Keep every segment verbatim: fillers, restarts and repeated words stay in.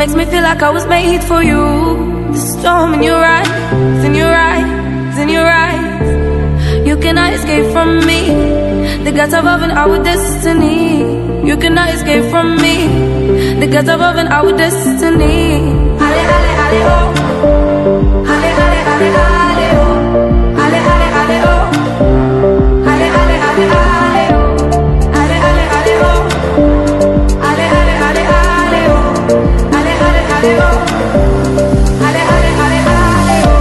makes me feel like I was made for you. The storm in your eyes, in your eyes, in your eyes. You cannot escape from me. The gods above and our destiny. You cannot escape from me. The gods above and our destiny. Ale, ale, ale, oh. Ale, ale, ale, ale, oh. Ale, ale, ale, oh. Ale, ale, ale, ale, oh. Ale, ale, ale, oh. Ale, ale, ale, ale, oh. Ale, ale, ale, oh. Ale, ale, ale, ale, oh.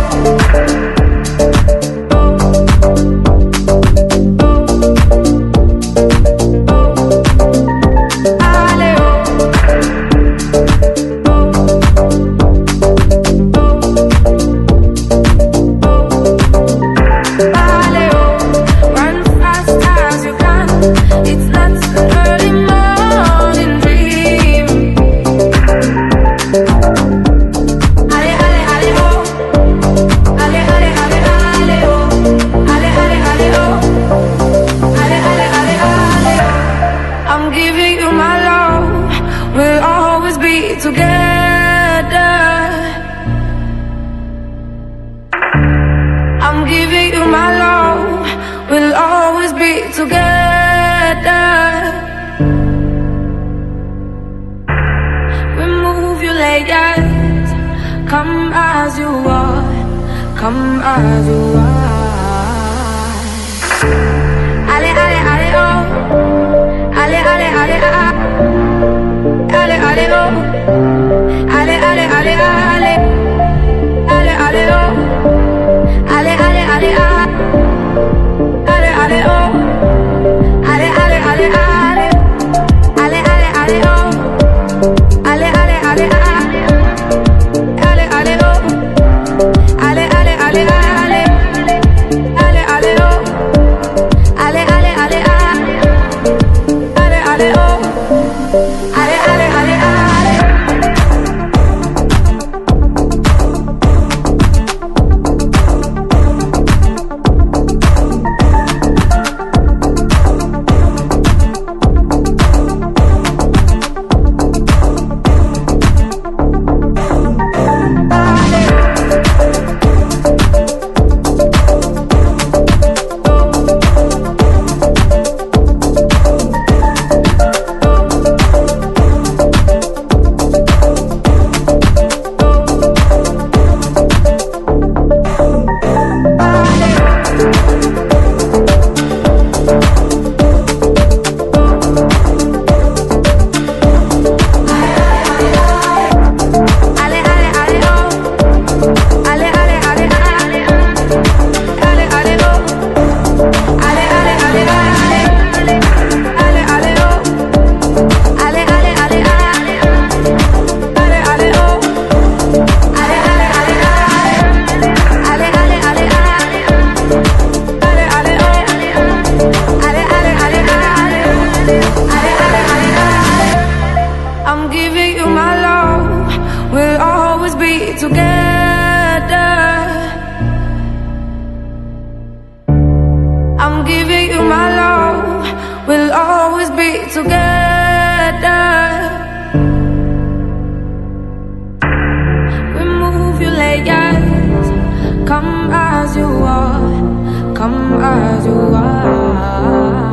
Come as you are, come as you are. Ale, ale, ale, oh. Ale, ale, ale, ah. Ale, ale, oh. Ale, ale, ale, ale. Ale, ale, oh. Ale, ale, ale, ah. Ale, ale, oh. Ale, ale, ale, ale. Ale, ale, ale, oh. Ale, ale, ale, ah. Come as you are, come as you are.